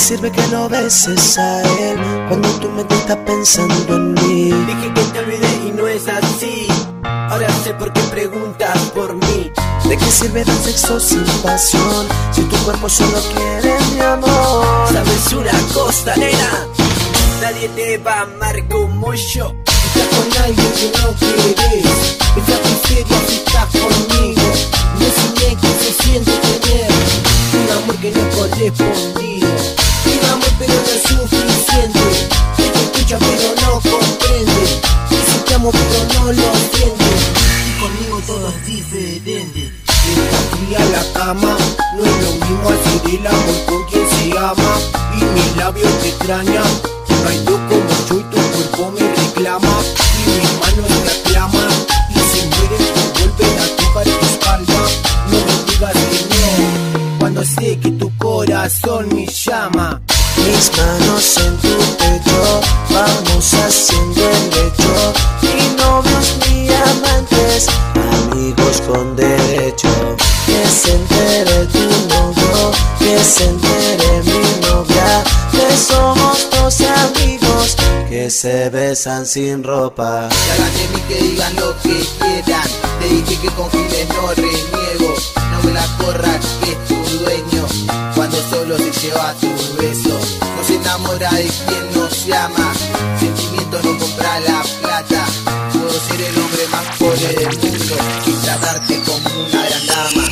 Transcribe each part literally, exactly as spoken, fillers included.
sirve que lo beses a él cuando tu mente está pensando en mí? Dije que te olvidé y no es así. Ahora sé por qué preguntas por mí. ¿De qué sirve dar sexo sin pasión si tu cuerpo solo quiere mi amor? ¿Sabes una cosa, nena? Nadie te va a amar como yo. Estás con alguien que no querés. Estás en serio si estás conmigo. No enseñé que se siente tener un amor que no es correspondido. Un amor pero no es suficiente. Que te escucha pero no comprende. Dice te amo pero no lo siente. Y conmigo todo es diferente. Está fría la cama, no es lo mismo hacer el amor con quien se ama. Y mis labios te extrañan. No hay dos como yo y tu cuerpo me reclama. Y mis manos te aclaman. Y se mueren por volver a tocar tu espalda. No me digas que no, cuando sé que tu corazón me llama. Mis manos en tu pecho, vamos haciendo el lecho. Ni novios ni amantes, amigos con derecho. Que se entere tu novio, que se entere mi novia, que somos dos amigos que se besan sin ropa. Que hagan de mí que digan lo que quieran. Te dije que con giles no reniego. No me la corras que es tu dueño. Cuando solo se lleva tu beso. No se enamora de quien nos llama. Sentimiento no compra la plata. Puedo ser el hombre más pobre del mundo y tratarte como una gran dama.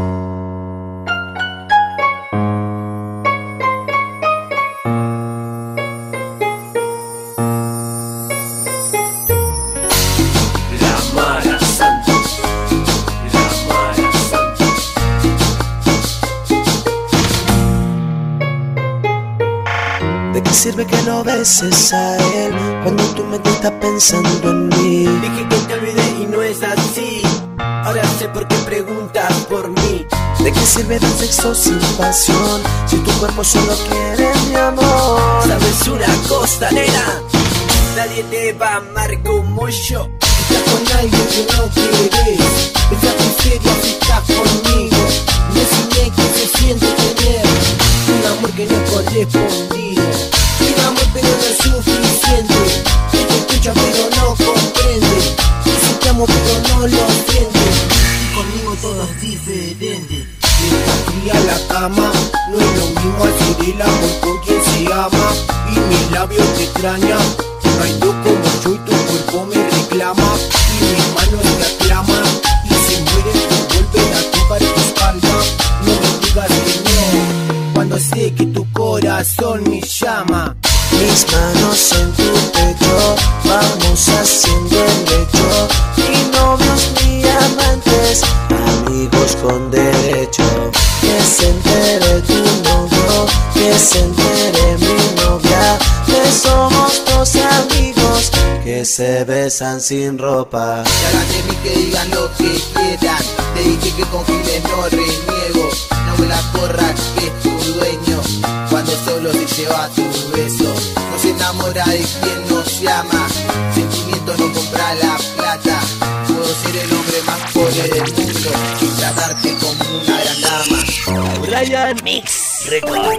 ¿De qué sirve que lo beses a él cuando tu mente está pensando en mí? Dije que te olvidé y no es así. Ahora sé por qué preguntas por mí. ¿De qué sirve dar sexo sin pasión si tu cuerpo solo quiere mi amor? ¿Sabes una cosa, nena? Nadie te va a amar como yo. Estás con alguien que no querés. Estás en serio si estás conmigo. No enseñé que se siente tener un amor que no es correspondido. Un amor pero no es suficiente. Que te escucha pero no comprende. Dice te amo pero no lo siente. Y conmigo todo es diferente. Está fría la cama, no es lo mismo hacer el amor con quien se ama. Y mis labios te extrañan. No hay dos como yo y tu cuerpo me reclama. Y mis manos te aclaman. Y se mueren por volver a tocar tu espalda. No me digas que no, cuando sé que tu corazón me llama. Mis manos en tu pecho, vamos haciendo el lecho. Ni novios ni amantes, amigos con derecho. Que se entere tu novio, que se entere mi novia, que somos dos amigos que se besan sin ropa. Que hagan de mí que digan lo que quieran. Te dije que con giles no reniego. No me la corras que es tu dueño. Cuando solo se lleva tu beso. No se enamora de quien nos llama. Sentimiento no compra la plata. Puedo ser el hombre más pobre del mundo y tratarte como una gran dama. Brian Mix Record.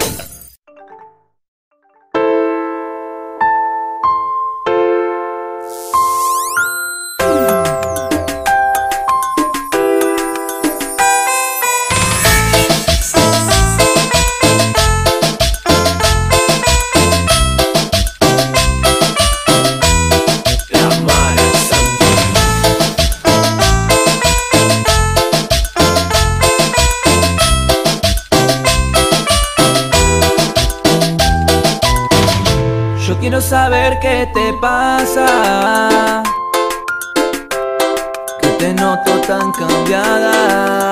Quiero saber qué te pasa, que te noto tan cambiada.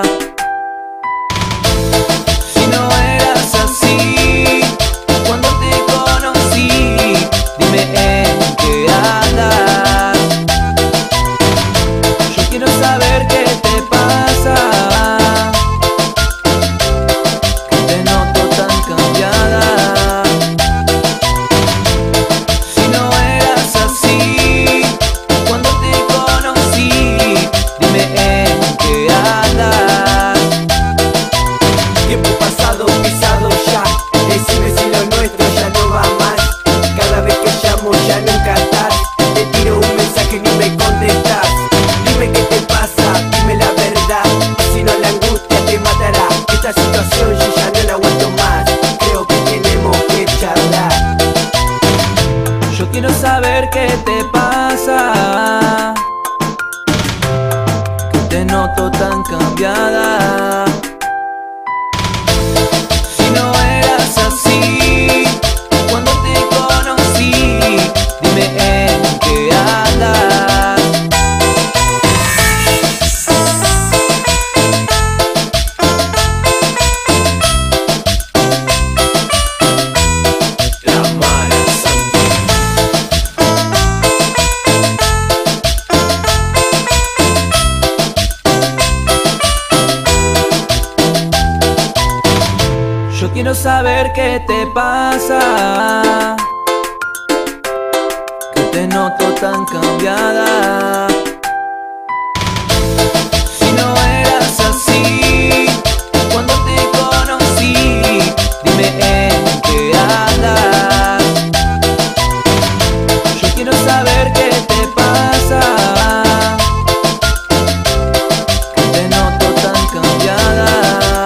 Si no eras así cuando te conocí, dime en qué andas. Yo quiero saber qué te pasa, que te noto tan cambiada. Cuando te conocí, dime en qué andas. quiero saber qué te pasa, que te noto tan cambiada. Si no eras así cuando te conocí, dime en qué andas. Yo quiero saber qué te pasa, que te noto tan cambiada.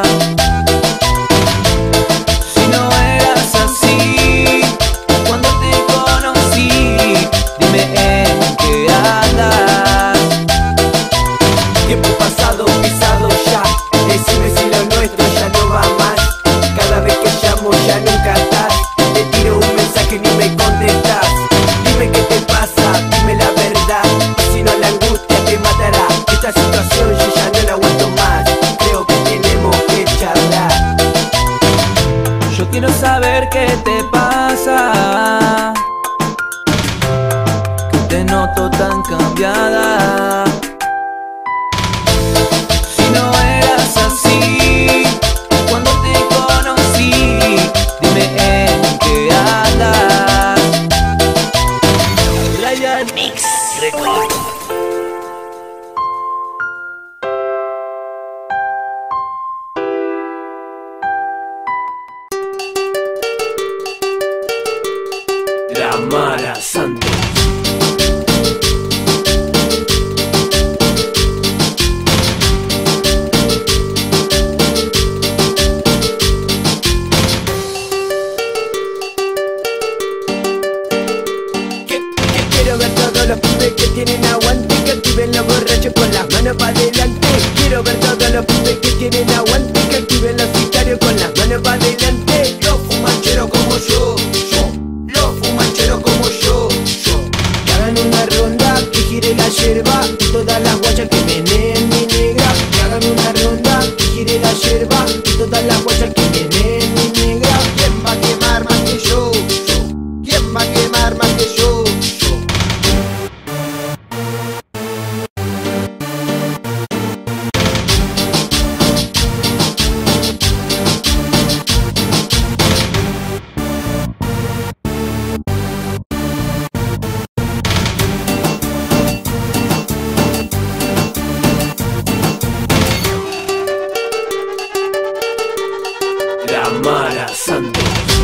Si no eras así cuando te conocí, dime en qué andas. Tiempo pasado, pisado ya. Decime si lo nuestro ya no va más. Cada vez que llamo ya nunca estás. Te tiro un mensaje ni me contestas. Dime qué te pasa, dime la verdad. Si no la angustia te matará. Esta situación yo ya no la aguanto más. Creo que tenemos que charlar. Yo quiero saber qué te pasa, que te noto tan cambiada. Si no eras así cuando te conocí, dime en qué andas. Ryan Mix Record. La Mara Santos. Quiero ver todos los pibes que tienen aguante, que activen los borrachos con las manos para adelante. Quiero ver todos los pibes que tienen aguante, que activen los sicarios con las manos para adelante. Los fumancheros como yo, yo. Los fumancheros como yo, yo. Que hagan una ronda, que gire la yerba, y todas las guachas que meneen mi negra. Que hagan una ronda, que gire la yerba, y todas las guachas que meneen mi negra. ¿Quién va a quemar más que yo? Yo. ¿Quién va a quemar más que yo? La Mara Santos.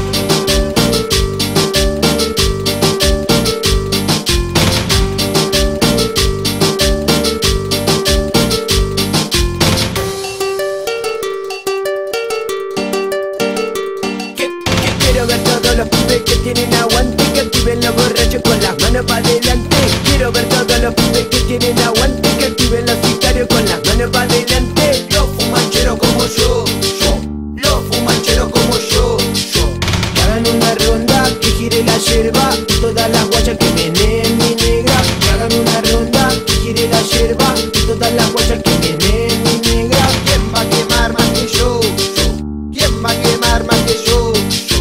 Que- que Quiero ver todos los pibes que tienen aguante, que activen los borrachos con las manos para adelante. Quiero ver todos los pibes que tienen aguante, que activen los sicarios con las manos para adelante. Los fumancheros como yo, yo. Los fumancheros como yo, yo. Que hagan una ronda, que gire la yerba, y todas las guachas que meneen mi negra. Que hagan una ronda, que gire la yerba, y todas las guachas que meneen mi negra. ¿Quién va a quemar más que yo? Yo. ¿Quién va a quemar más que yo? Yo.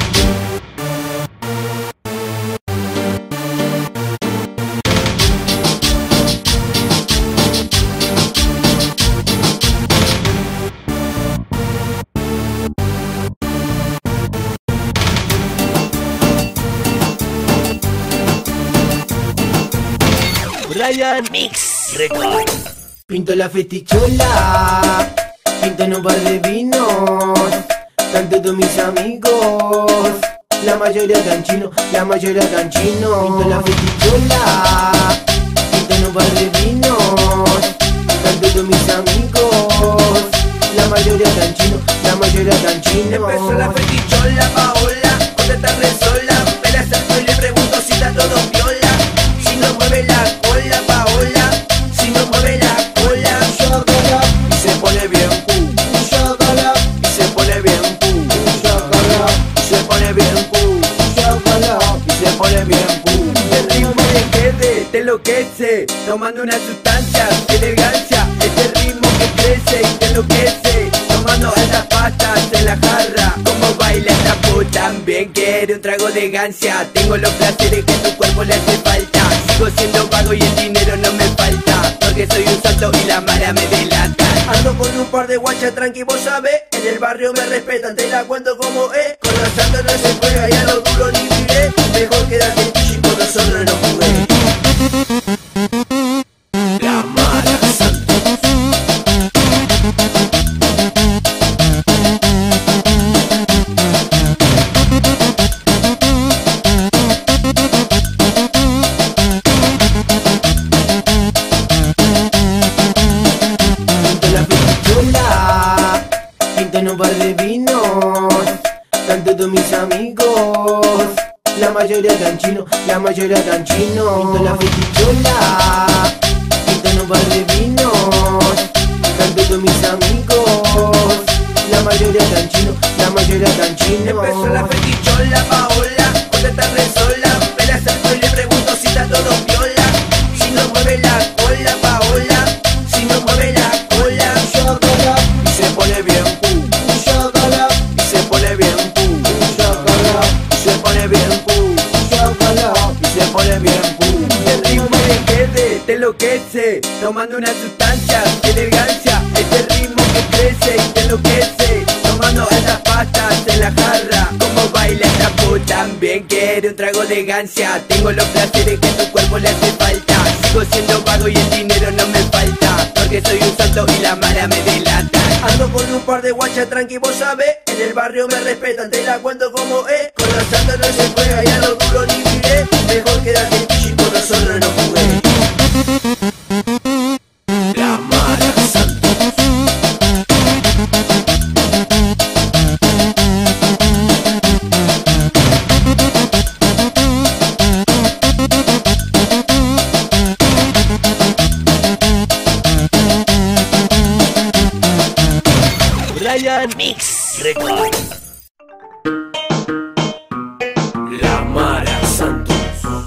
Ryan Mix Record. Pinto la festichola, pinto en un par de vinos, están todos mis amigos, la mayoría tan chino, la mayoría tan chino. Pinto la festichola, pinto en un par de vinos, están todos mis amigos, la mayoría tan chino, la mayoría tan chino. Empezó la festichola, Paola, cuando está re sola, me la acerco y le pregunto si está todo viola. Si no mueve la cola, Paola, si no mueve la cola, chocala, y se pone bien cool, chocala, y se pone bien cool, chocala, y se pone bien cool, chocala, y se pone bien cool. El ritmo de quede, te enloquece, tomando una sustancia, qué elegancia, este ritmo que crece y te enloquece, tomando altas pastas en la jarra, como baila esta puta, también quiere un trago de gancia, tengo los placeres que tu cuerpo le hace falta. Sigo siendo vago y el dinero no me falta, porque soy un santo y la mara me delata. Ando con un un par de guachas tranqui, vos sabés. En el barrio me respetan, te la cuento como es. Con la santa no se juega y a lo duro ni miré. Mejor quedarte en y con nosotros no jugué. La Mara Santos. En un par de vinos, están todos mis amigos. La mayoría tan chino, la mayoría tan chino. Pinto la fetichola, pinto en un par de vinos, están todos mis amigos. La mayoría tan chino, la mayoría tan chino. Empezó la fetichola, Paola, con esta resola. Me la acerco y le pregunto si está todo viola. Si no mueve la cola, Paola, si no mueve la cola. Y se pone bien pu, y se pone bien pu, y se pone bien pu, y se pone bien pu. El ritmo me quede, te enloquece, tomando una sustancia, qué elegancia. Este ritmo que crece y te enloquece, tomando estas pastas en la jarra. Como baila esta puta, también quiere un trago de gancia. Tengo los placeres que a tu cuerpo le hace falta. Sigo siendo vago y el dinero no me falta, porque soy un santo y la mala me delata. Ando con un par de guachas tranqui, vos sabés. En el barrio me respetan, te la cuento como es. Con la santa no se juega y a lo duro ni miré. Mejor quedarte en y con nosotros no jugué. La Mara Santos. Brian Mix Record. La Mara Santos.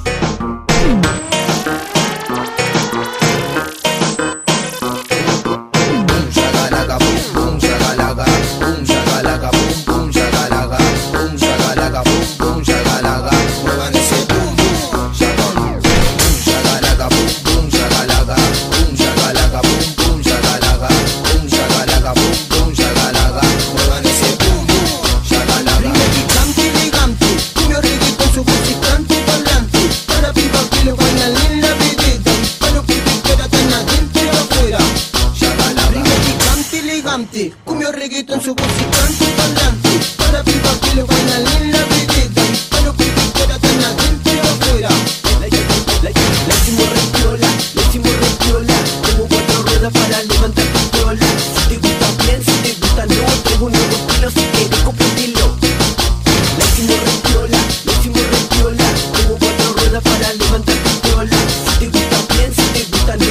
Boom shakalaka, boom boom shakalaka, boom shakalaka, boom boom shakalaka, boom shakalaka, boom boom shakalaka. Muevan ese boom boom shakalaka, boom shakalaka, boom boom shakalaka, boom shakalaka, boom boom shakalaka, boom shakalaka, boom boom shakalaka. Muevan ese boom boom shakalaka. Elegante, elegante, cumbia reggae con su musicante parlante. Para pipa que lo bailan en la vedeta, para los pibes que ahora están adentro y afuera. Elegante, elegante, cumbia reggaeton su musicante parlante. Para pipa que lo bailan en la vedeta, para los pibes que ahora están adentro y afuera. La hicimos repiola, la hicimos repiola. Como cuatro ruedas para levantar tu piola. Si te gusta bien, si te gusta no, traigo un nuevo estilo, si quieres completilo. La hicimos repiola, la hicimos repiola. Como cuatro ruedas para levantar tu piola. Si te gusta bien, si te gusta no, traigo un nuevo estilo, si quieres completilo. Pásalo bambino, a fondo del baile mucho vino, haciendo ruido, pasan la copa, las pibas, que se me desbocan, mirando allá hasta arriba loca, luchando. Elegante, elegante, cumbia reggaeton su musicante parlante. Para pipa que lo bailan en la vedeta, para los pibes que ahora están adentro y afuera.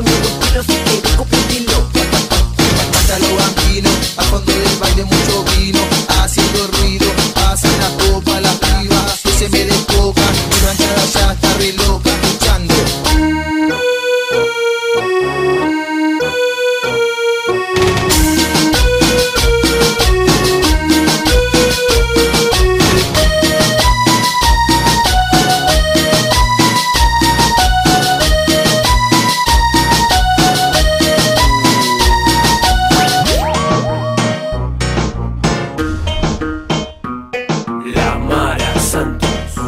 La Mara Santos.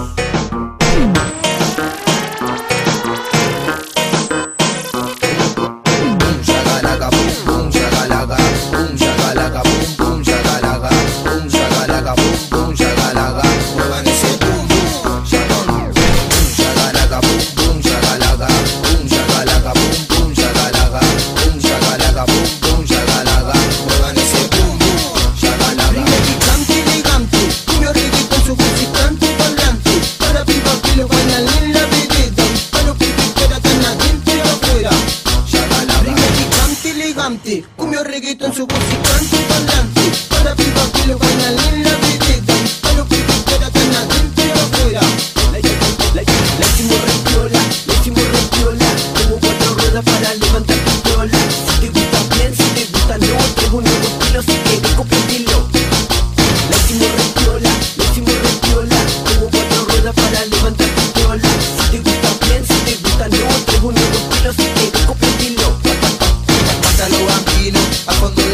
Boom shakalaka, boom boom shakalaka, boom shakalaka, boom boom shakalaka, boom shakalaka, boom boom shakalaka. Muevan ese boom boom shakalaka, boom shakalaka, boom boom shakalaka, boom shakalaka, boom boom shakalaka, boom shakalaka, boom boom shakalaka. Muevan ese boom boom shakalaka. Elegante, elegante, cumbia reggaeton su musicante parlante. Para pipa que lo bailan en la vedeta, para los pibes que ahora están adentro y afuera. Elegante, elegante, cumbia reggaeton su musicante parlante. Para pipa que lo bailan en la vedeta, para los pibes que ahora están adentro y afuera. La, la, la hicimos repiola, la hicimos repiola. Como cuatro ruedas para levantar tu piola. Si te gusta bien, si te gusta no, traigo un nuevo estilo, si quieres completilo. La hicimos repiola, la hicimos repiola. Como cuatro ruedas para levantar tu piola. Si te gusta bien, si te gusta no, traigo un nuevo estilo, si quieres completilo. Pásalo bambino, a fondo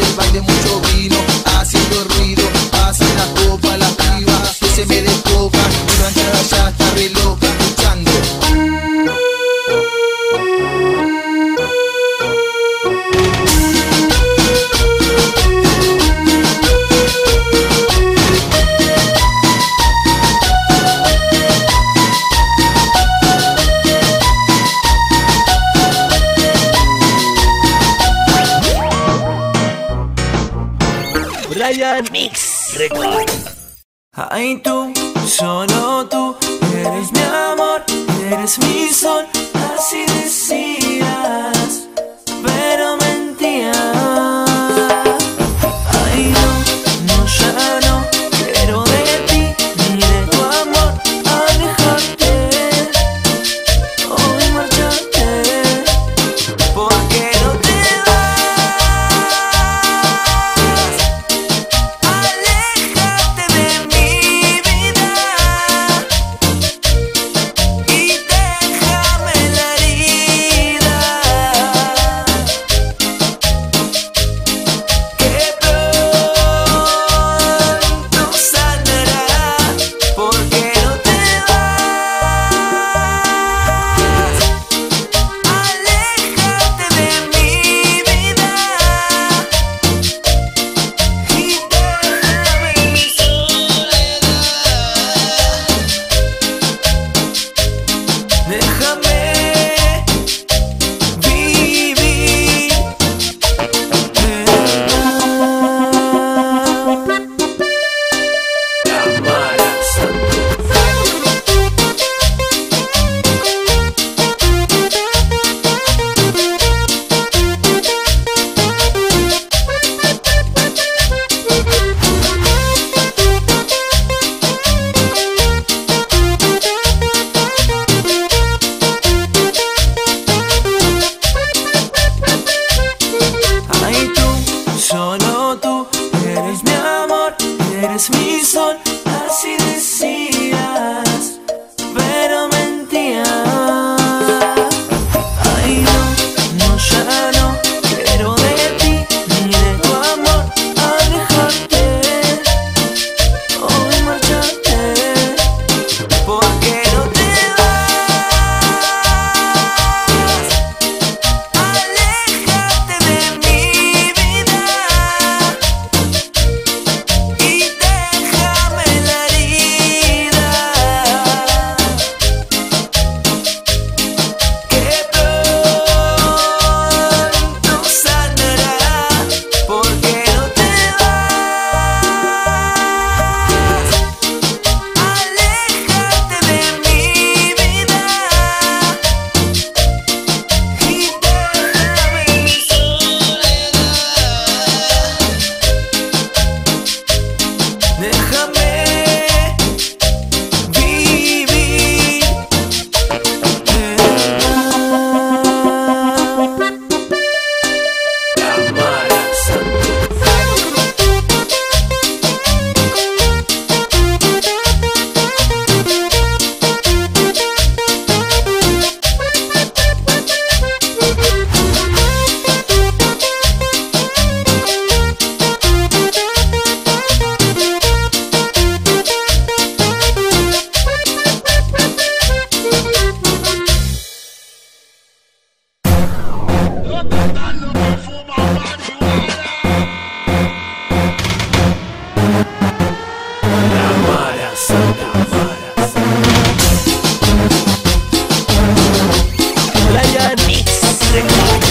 Brian Mix Record. Ay, tú, solo tú, eres mi amor, eres mi sol, así decías, pero mentías. Ay, no, no, ya no quiero de ti, ni de tu amor, alejarte o marcharte, porque no te eres mi sol, así decías, pero mentías. Ay, no, no, ya no quiero de ti, ni de tu amor, alejarte o marcharte, porque no te vas. Aléjate de mi vida y déjame la herida que pronto sanará, porque no te vas. Aléjate de mi vida y déjame mi soledad. Déjame vivir. Cámara Santa. Cámara Santa. Brian Mix Record.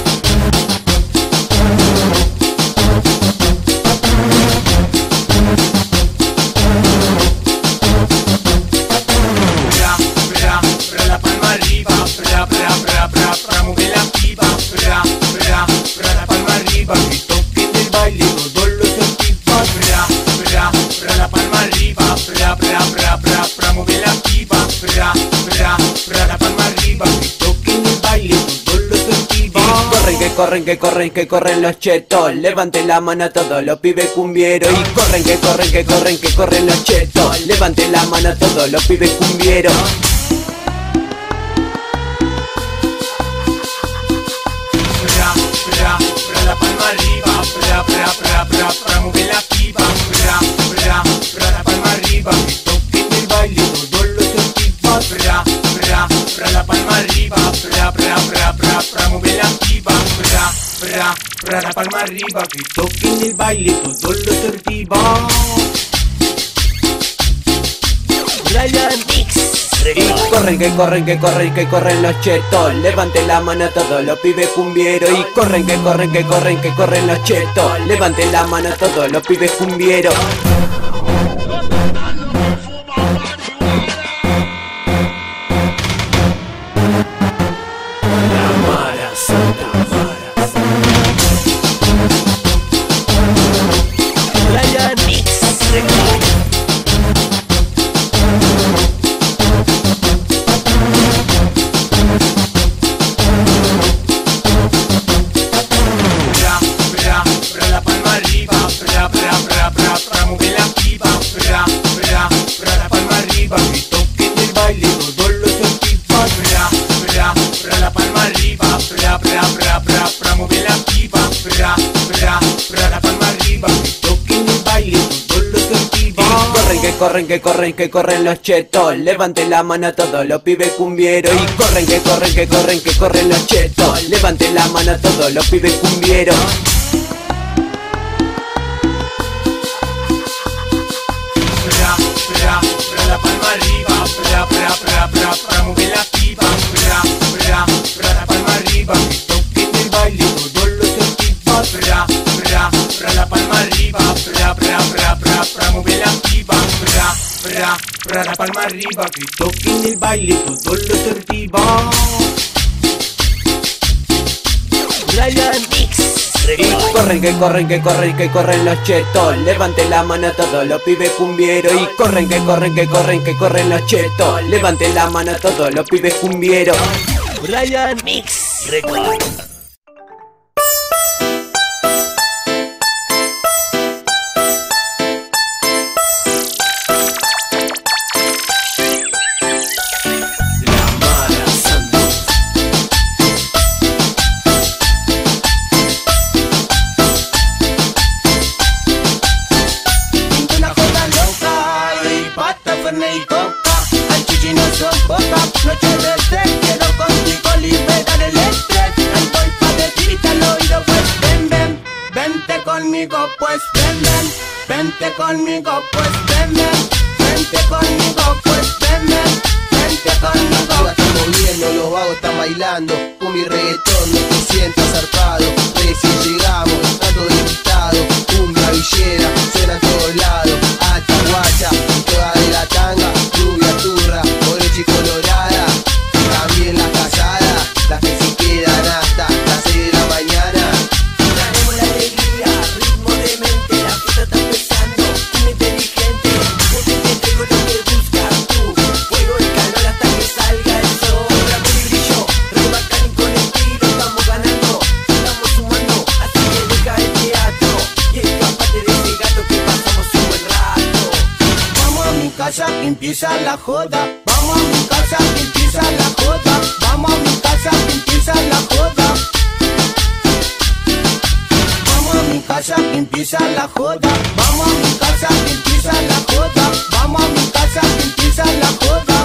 Bra, bra, bra la palma arriba, bra, bra, bra, bra, bra, mueve la piba, bra, bra, bra la palma arriba, que toquen el baile todos los activos, bra, bra, bra la palma arriba, bra, bra, bra, bra, bra, mueve la piba, bra, bra, bra la palma arriba, que toquen el baile todos los activos. Corren, que corren, que corren, que corren los chetos. Levanten la mano a todos los pibes cumbieros. Y corren, que corren, que corren, que corren los chetos. Levanten la mano a todos los pibes cumbieros. Bra, bra, bra la palma arriba, bra, bra, bra, bra, bra, mueve la piba, bra, bra, bra la palma arriba, que toquen el baile todos los activos, bra, bra, bra la palma arriba, bra, bra, bra, bra, bra, mueve la piba, bra, bra, bra la palma arriba, que toquen el baile todos los activos. Brian Mix Y corren, que corren, que corren, que corren los chetos. Levanten la mano a todos los pibes cumbieros. Y corren, que corren, que corren, que corren los chetos. Levanten la mano a todos los pibes cumbieros. Corren, que corren, que corren los chetos. Levanten la mano a todos los pibes cumbieros. Y corren, que corren, que corren, que corren los chetos. Levanten la mano a todos los pibes cumbieros. Bra, bra, bra, la palma arriba. Bra, bra, bra, bra, para mover la pipa. Bra, bra, bra, la palma arriba. Que toquen el baile todos los activos. Bra, bra, bra, la palma arriba. Bra, bra, bra, bra, para mover la pipa. Bra, bra, bra, la palma arriba, que toquen el baile todos los activos. Brian Mix. Y corren, que corren, que corren, que corren los chetos. Levanten la mano a todos los pibes cumbieros. Y corren, que corren, que corren, que corren los chetos. Levanten la mano a todos los pibes cumbieros. Brian Mix Record. Pues ven, ven, vente conmigo, pues ven, ven, vente conmigo, pues ven, ven, vente conmigo. Arriba están moviendo, los vagos están bailando. Con mi reggaetón no te sientas zarpado. Recién llegamos, está todo invitado. Cumbia villera, suena a todos lados. Alta guacha, toda de la tanga. Rubia turra, oreja y colorada. También las casadas, las que se quedan hasta las seis de la mañana. Traemos la alegría, ritmo de mente, la fiesta está empezando, muy inteligente, yo te traigo lo que buscas tú, fuego y calor hasta que salga el sol, amor y brillo, re bacán con estilo, estamos ganando, estamos sumando, así que deja el teatro, y escapate de ese gato que pasamos un buen rato. Vamos a mi casa que empieza la joda, vamos a mi casa que empieza la joda, vamos a mi casa que empieza la joda. Vamos a mi casa que empieza la joda, vamos a mi casa que empieza la joda, vamos a mi casa que empieza la joda.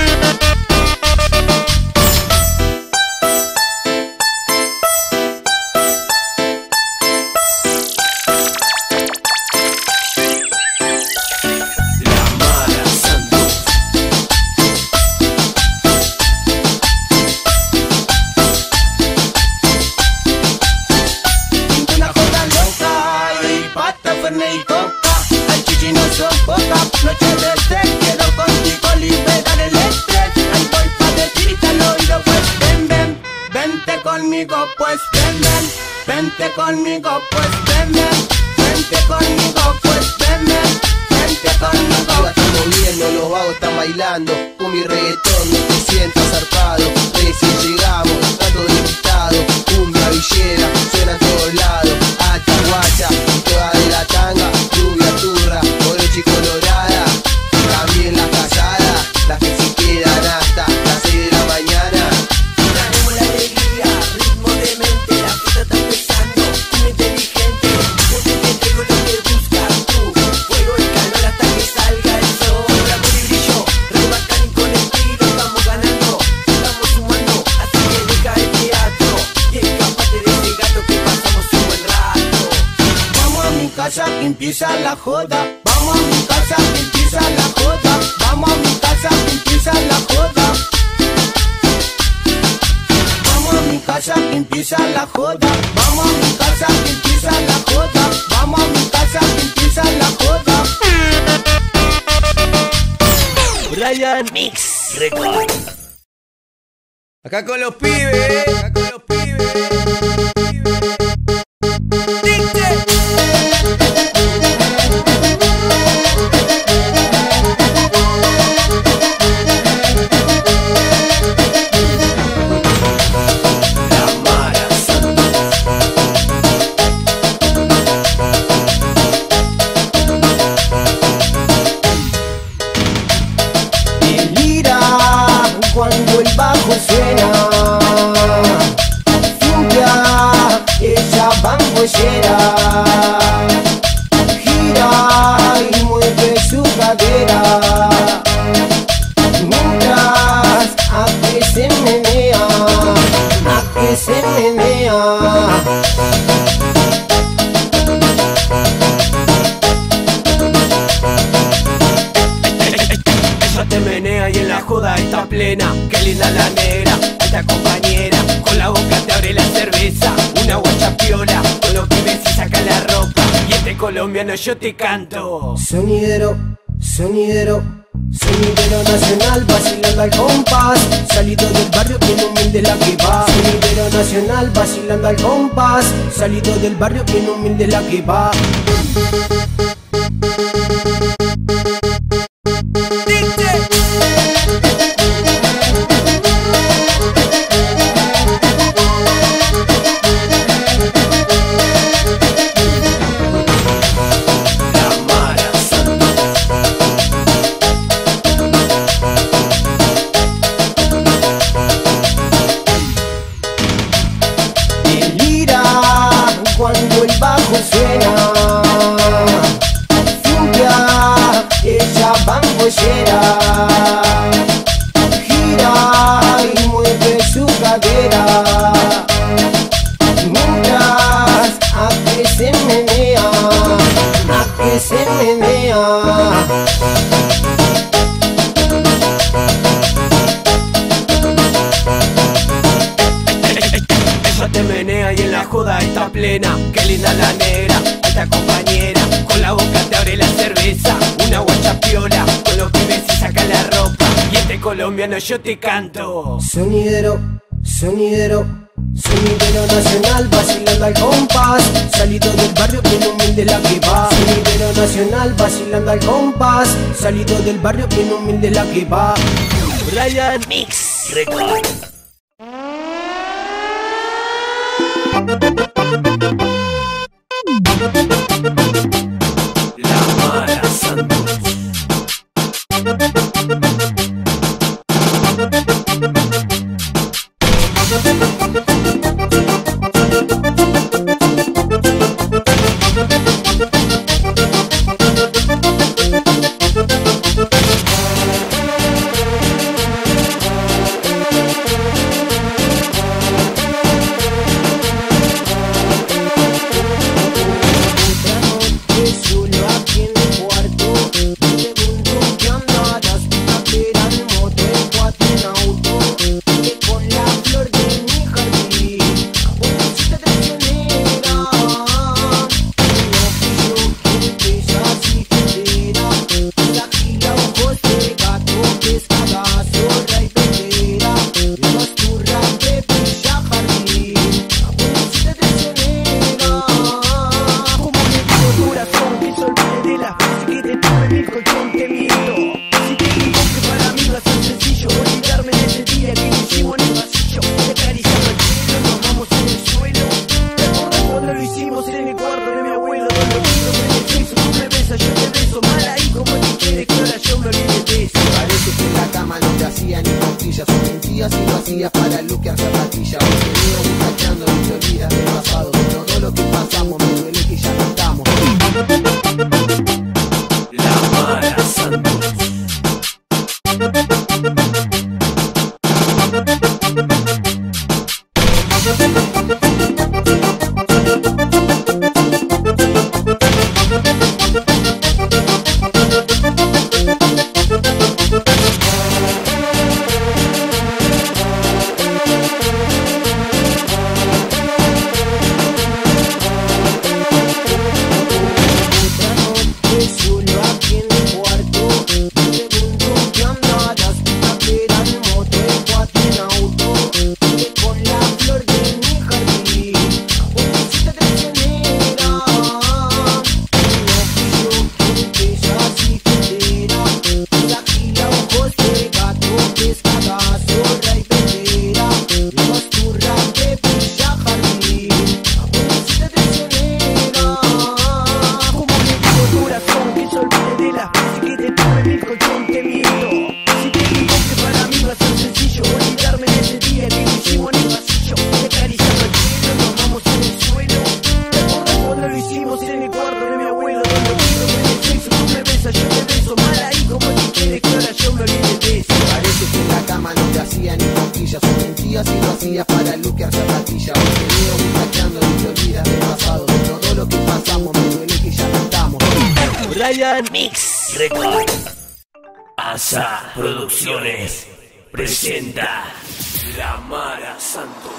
Noche de estrés, quiero contigo liberar el estrés. Ahí voy pa' decirte al oído, pues ven, ven, vente conmigo, pues ven, ven, vente conmigo, pues ven, ven, vente conmigo, pues ven, ven, vente conmigo. Arriba están moviendo, los vagos están bailando. Con mi reggaetón no te sientas zarpado. Recién llegamos, está todo invitado. Cumbia villera, suena a todos lados. Alta guacha, toda de la tanga. Rubia turra, oreja y colorada. También las casadas, las que se quedan hasta las seis de la mañana. Traemos la alegría, ritmo de mente, la fiesta está empezando, muy inteligente, yo te traigo lo que buscas tú, fuego y calor hasta que salga el sol, amor y brillo, re bacán con estilo, estamos ganando, estamos sumando, así que deja el teatro, y escapate de ese gato que pasamos un buen rato. Vamos a mi casa que empieza la joda, vamos a mi casa que empieza la joda, vamos a mi casa casa que empieza la joda. Vamos a mi casa que empieza la joda. Vamos a mi casa que empieza la joda. Vamos a mi casa que empieza la joda. Brian Mix Record. Acá con los pibes, acá con los pibes. Cuando el bajo suena, Cintia, ella bangollera, gira y mueve su cadera, mientras a que se menea, a que se menea. Te menea y en la joda está plena. Qué linda la negra, alta compañera. Con la boca te abre la cerveza. Una guacha piola, con los pibes y saca la ropa. Y este colombiano yo te canto. Sonidero, sonidero, sonidero nacional, vacilando al compás. Salido del barrio, bien humilde la que va. Sonidero nacional, vacilando al compás. Salido del barrio, bien humilde la que va. Cuando el bajo suena, Cintia, ella bangollera, gira y mueve su cadera, mientras a que se menea, a que se menea. Te menea y en la joda está plena. Qué linda la negra, alta compañera. Con la boca te abre la cerveza. Una guacha piola, con los pibes y saca la ropa. Y este colombiano yo te canto. Sonidero, sonidero, sonidero nacional, vacilando al compás. Salido del barrio, bien humilde la que va. Sonidero nacional, vacilando al compás. Salido del barrio, bien humilde la que va. Brian Mix Record. La Mara Santos. Brian Mix Record. Asa Producciones presenta La Mara Santos.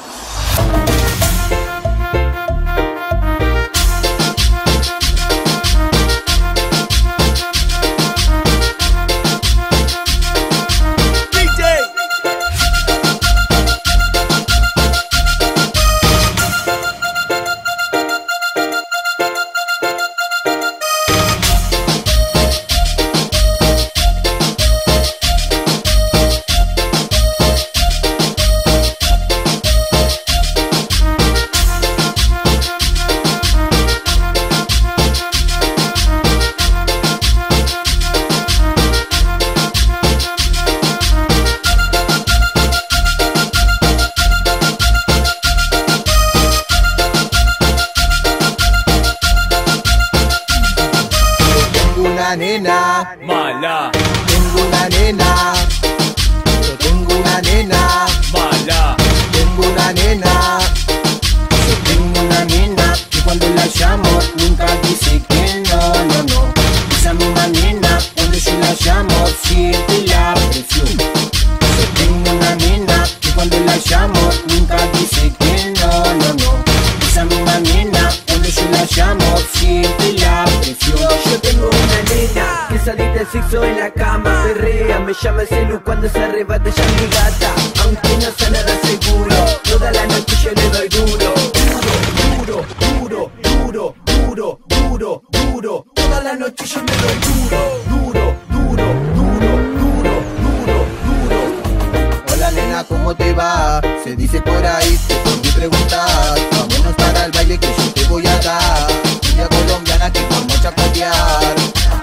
Nena mala, tengo una nena, yo tengo una nena mala, tengo una nena, yo tengo una nena que cuando la llamo nunca dice que no, no, no. Esa misma nena cuando yo la llamo siente la presión. Yo tengo una nena que cuando la llamo nunca dice que no, no, no. Esa misma nena cuando yo la llamo siente la presión. Yo tengo una nena que salita el sexo en la cama, perrea, me llama el celu cuando se arrebata ya mi gata. Aunque no sea nada seguro, toda la noche yo le doy duro. Duro, duro, duro, duro, duro, duro, toda la noche yo le doy duro. Duro, duro, duro, duro, duro, duro. Hola nena, ¿cómo te va? Se dice por ahí, te por mi preguntar. Vámonos para el baile que yo te voy a dar. Ella colombiana que vamos a chacotear.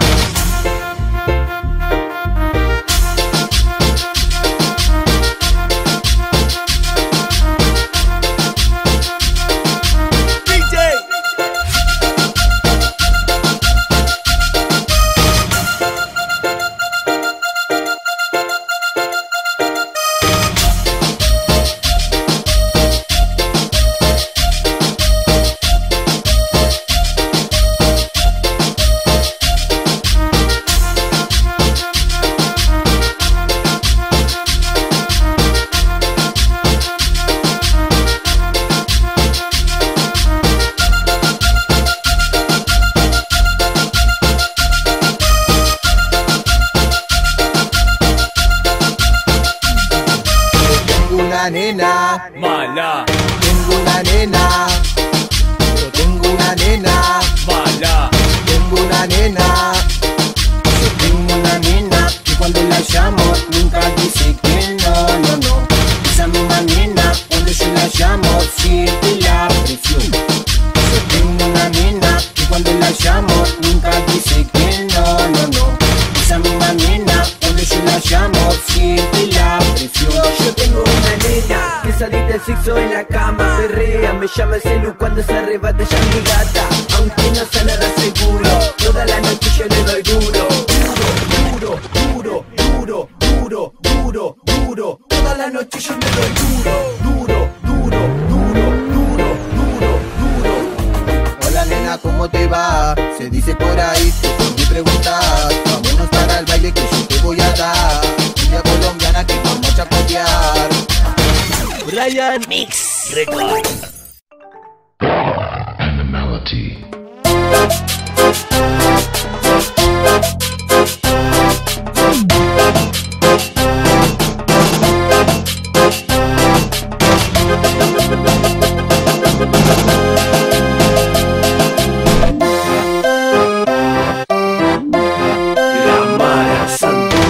Nena mala, tengo una nena, yo tengo una nena mala, tengo una nena, yo tengo una nena que cuando la llamo nunca dice que no, no, no. Esa misma nena cuando yo la llamo siente la presión. Yo tengo una nena que cuando la llamo nunca dice que no, no, no. Esa misma nena cuando yo la llamo siente la presión. Yo tengo una nena que salita el sexo en la cama, perrea, me llama el celu cuando se arrebata ya mi gata. Aunque no sea nada seguro, toda la noche yo le doy duro. Duro, duro, duro, duro, duro, duro, toda la noche yo le doy duro. Duro, duro, duro, duro, duro, duro. Hola nena, ¿cómo te va? Se dice por ahí, te por mi preguntar. Vámonos para el baile que yo te voy a dar. Ella colombiana que vamos a chacotear. Brian Mix Record. And the melody. La Mara Santos.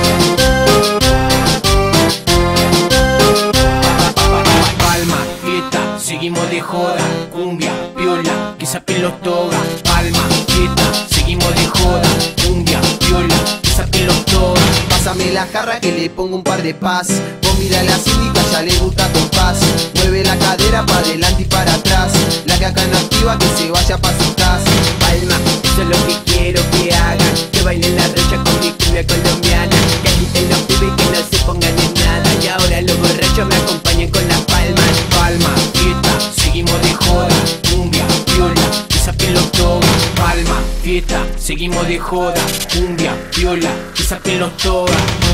Palma, fiesta, seguimos de joda. Cumbia, piola, que saquen los togas. Palma, fiesta, seguimos de joda. Cumbia, piola, que saquen los togas. Pásame la jarra que le pongo un par de paz. Vos mira la síndica, ya le gusta con paz. Mueve la cadera para adelante y para atrás. La que acá no activa, que se vaya pa' su casa. Palma, eso es lo que quiero que hagan. Que bailen la rocha con mi cumbia colombiana. Que agiten los pibes y que no se pongan en nada. Y ahora los borrachos me acompañen con las palmas. Palma, fiesta, seguimos de joda. Cumbia, piola, que saquen los togas. Palma, fiesta, seguimos de joda. Cumbia, viola, y sáquenlos todas.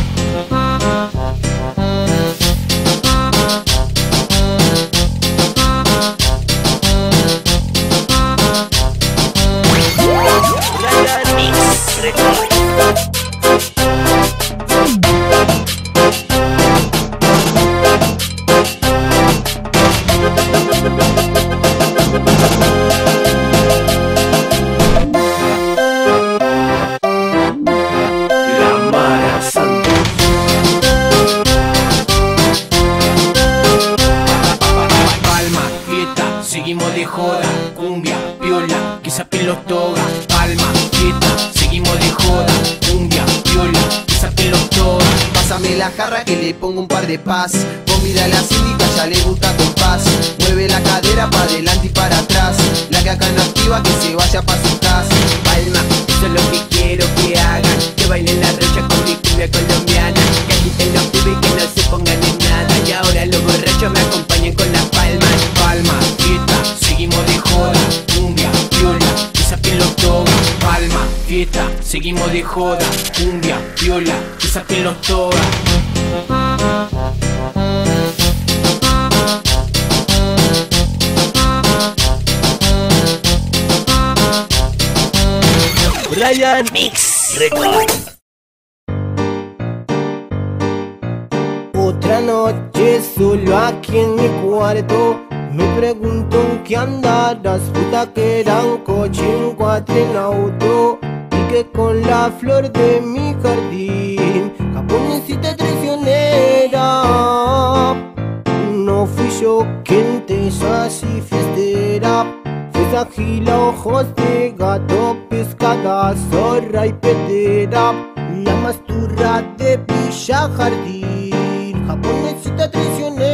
Seguimos de joda, cumbia, viola, que sapen los togas. Palma, fiesta, seguimos de joda, cumbia, viola, que sapen los togas. Pásame la jarra que le pongo un par de paz. Vos mira a la síndica, ya le gusta compás. Mueve la cadera para adelante y para atrás. La que acá no activa, que se vaya pa' su casa. Palma, eso es lo que quiero que hagan. Que bailen la rocha con mi cumbia colombiana. Que agiten los pibes y que no se pongan en nada. Y ahora los borrachos me acompañen con las palmas. Palma, fiesta, seguimos de joda, cumbia, viola, que saquen los togas. Palma, fiesta, seguimos de joda, cumbia, viola, que saquen los togas. Brian Mix Record. Otra noche solo aquí en mi cuarto. Me pregunto en qué andarás, puta, que era un coche, un cuatro en auto. Y que con la flor de mi jardín, japonesita traicionera. No fui yo quien te hizo así fiestera. Fue agila, ojos de gato, pescada, zorra y pedera. La masturra de Villa Jardín, japonesita traicionera.